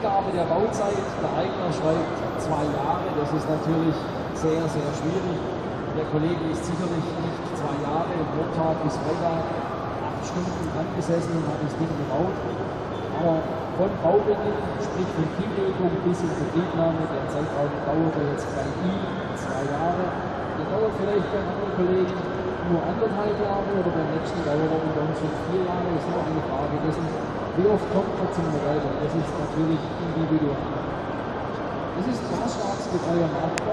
Angabe der Bauzeit, der Eigner schreibt 2 Jahre, das ist natürlich sehr, sehr schwierig. Der Kollege ist sicherlich nicht 2 Jahre, Montag bis Freitag, 8 Stunden angesessen und hat das Ding gebaut. Aber von Baubeginn, sprich von Teamlegung bis in Betriebnahme, der Zeitraum dauerte jetzt bei ihm 2 Jahre. Der dauert vielleicht beim anderen Kollegen nur 1,5 Jahre oder beim nächsten dauert er unter uns 4 Jahre. Das ist nur eine Frage dessen, wie oft kommt er zum Modell. Das ist natürlich individuell. Das ist maßstabsgetreuer Markt.